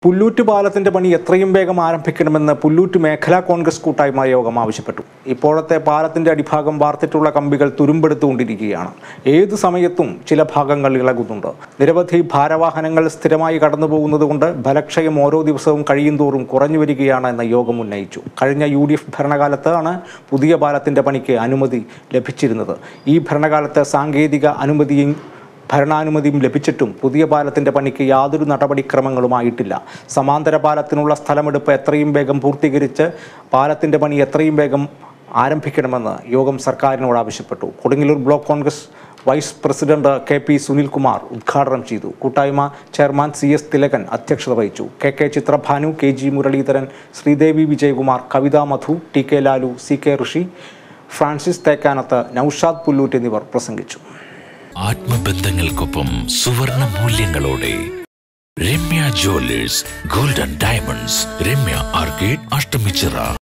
പുല്ലൂറ്റ് പാലത്തിന്റെ പണി എത്രയും വേഗം ആരംഭിക്കണമെന്ന് പുല്ലൂറ്റ് മേഖലാ കോൺഗ്രസ് കൂട്ടായ്മ യോഗം ആവശ്യപ്പെട്ടു. ഇപ്പോഴത്തെ പാലത്തിന്റെ അടിഭാഗം വാർത്തിട്ടുള്ള കമ്പികൾ തുരുമ്പെടുത്തുകൊണ്ടിരിക്കുകയാണ്. ഏതു സമയത്തും ചില ഭാഗങ്ങൾ ഇളകുന്നുണ്ട്. നിരവധി ഭാരവാഹനങ്ങൾ സ്ഥിരമായി കടന്നുപോകുന്നതുകൊണ്ട് ബലക്ഷയം ഓരോ ദിവസവും കഴിയുന്തോറും കുറഞ്ഞു വരികയാണ് എന്ന യോഗം ഉന്നയിച്ചു. കഴിഞ്ഞ UDF ഭരണകാലത്താണ് പുതിയ പാലത്തിന്റെ പണിക്ക് അനുമതി ലഭിച്ചിരുന്നത്. ഈ ഭരണകാലത്ത് സാങ്കേതിക അനുമതിയും ഭരണാനുമതിയും ലഭിച്ചിട്ടും പുതിയ പാലത്തിന്റെ പണിക്ക് യാതൊരു നടപടിക്രമങ്ങളുമായിട്ടില്ല. സമാന്തര പാലത്തിനുള്ള സ്ഥലമെടുപ്പ് എത്രയും വേഗം പൂർത്തീകരിച്ച് പാലത്തിന്റെ പണി എത്രയും വേഗം ആരംഭിക്കണമെന്ന് യോഗം സർക്കാരിനോട് ആവശ്യപ്പെട്ടു. Kodungallur block Congress vice president KP Sunilkumar ഉദ്ഘാടനം ചെയ്തു. കൂട്ടായ്മ ചെയർമാൻ CS തിലകൻ അധ്യക്ഷത വഹിച്ചു. KK Chithrabhanu, KG Muraleedharan, Sreedevi Vijayakumar, Kavitha Madhu, TK Lalu, CK Rishi, Francis Thekkanath, Noushad Pulloott എന്നിവർ പ്രസംഗിച്ചു. ആത്മബന്ധങ്ങൾക്കൊപ്പം സുവർണ മൂല്യങ്ങളോടെ Ramya jewellers, golden diamonds, Ramya arcade, Ashtamichira.